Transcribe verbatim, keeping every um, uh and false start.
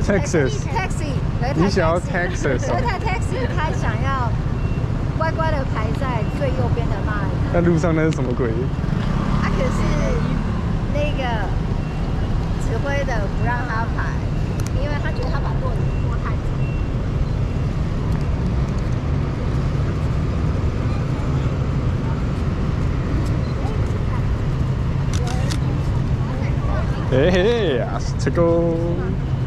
Texas。 taxi， 你想要 Texas？ 有一台 taxi， 他想要乖乖的排在最右边的那一个。 那路上那是什么鬼？ 啊，可是那个指挥的不让他排，因为他觉得他把舵子拖太长。 嘿嘿，阿斯这个。